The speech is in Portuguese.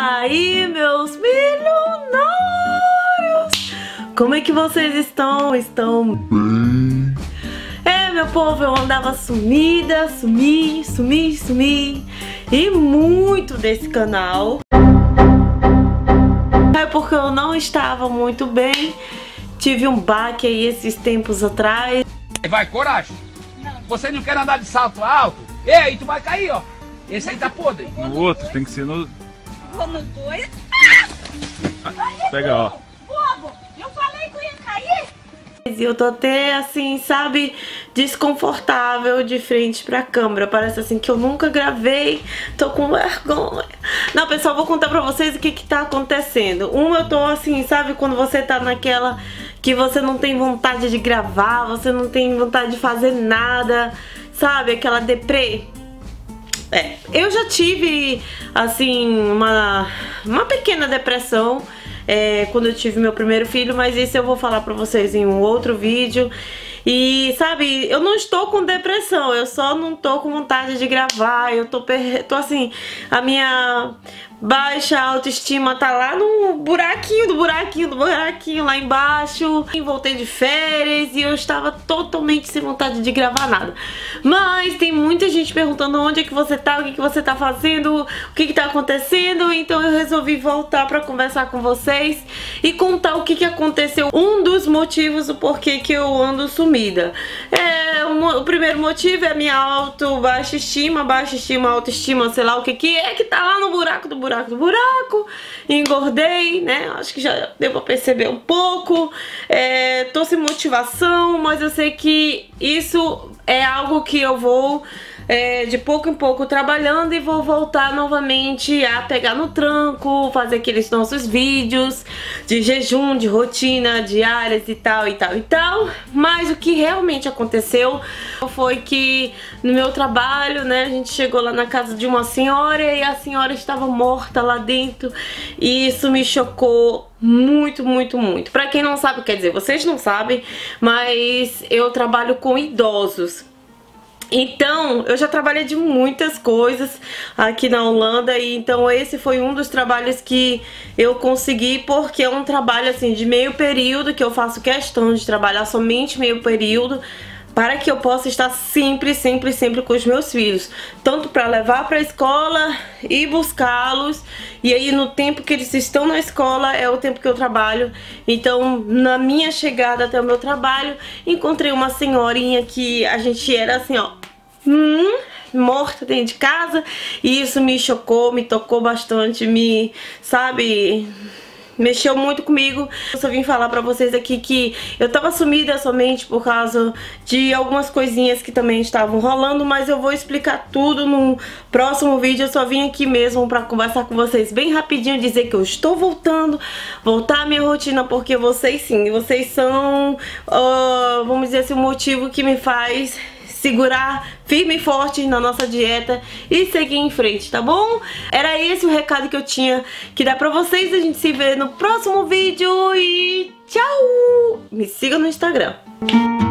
aí, meus milionários! Como é que vocês estão? Estão bem? É, meu povo, eu andava sumida, sumi e muito desse canal. É porque eu não estava muito bem. Tive um baque aí esses tempos atrás. Vai, coragem! Não. Você não quer andar de salto alto? Ei, tu vai cair, ó! Esse aí tá podre. No outro, tem que ser no... Vou no dois. Pega, ó. Bobo, eu falei que eu ia cair. E eu tô até assim, sabe, desconfortável de frente pra câmera. Parece assim que eu nunca gravei. Tô com vergonha. Não, pessoal, vou contar pra vocês o que que tá acontecendo. Eu tô assim, sabe, quando você tá naquela que você não tem vontade de gravar, você não tem vontade de fazer nada, sabe, aquela deprê. Eu já tive, assim, uma pequena depressão quando eu tive meu primeiro filho, mas isso eu vou falar pra vocês em um outro vídeo. E, sabe, eu não estou com depressão, eu só não tô com vontade de gravar, eu tô assim, a minha baixa autoestima tá lá no buraquinho lá embaixo. Voltei de férias e eu estava totalmente sem vontade de gravar nada. Mas tem muita gente perguntando onde é que você tá, o que que você tá fazendo, o que que tá acontecendo. Então eu resolvi voltar pra conversar com vocês e contar o que que aconteceu. Um dos motivos do porquê que eu ando sumida. O primeiro motivo é a minha baixa estima, autoestima, sei lá o que que é, que tá lá no buraco do buraco. Engordei, né? Acho que já deu pra perceber um pouco. Tô sem motivação, mas eu sei que isso é algo que eu vou de pouco em pouco trabalhando e vou voltar novamente a pegar no tranco, fazer aqueles nossos vídeos de jejum, de rotina diárias e tal. Mas o que realmente aconteceu foi que no meu trabalho, né, a gente chegou lá na casa de uma senhora e a senhora estava morta lá dentro e isso me chocou muito. Pra quem não sabe, quer dizer, vocês não sabem, mas eu trabalho com idosos. Então, eu já trabalhei de muitas coisas aqui na Holanda e então esse foi um dos trabalhos que eu consegui, porque é um trabalho assim de meio período, que eu faço questão de trabalhar somente meio período, para que eu possa estar sempre com os meus filhos, tanto para levar para a escola e buscá-los, e aí no tempo que eles estão na escola é o tempo que eu trabalho. Então, na minha chegada até o meu trabalho, encontrei uma senhorinha que a gente era assim, ó, morta dentro de casa, e isso me chocou, me tocou bastante, mexeu muito comigo. Eu só vim falar pra vocês aqui que eu tava sumida somente por causa de algumas coisinhas que também estavam rolando, mas eu vou explicar tudo no próximo vídeo. Eu só vim aqui mesmo pra conversar com vocês bem rapidinho, dizer que eu estou voltar à minha rotina, porque vocês sim, vocês são, vamos dizer assim, o motivo que me faz segurar firme e forte na nossa dieta e seguir em frente, tá bom? Era esse o recado que eu tinha que dar pra vocês. A gente se vê no próximo vídeo e tchau! Me siga no Instagram.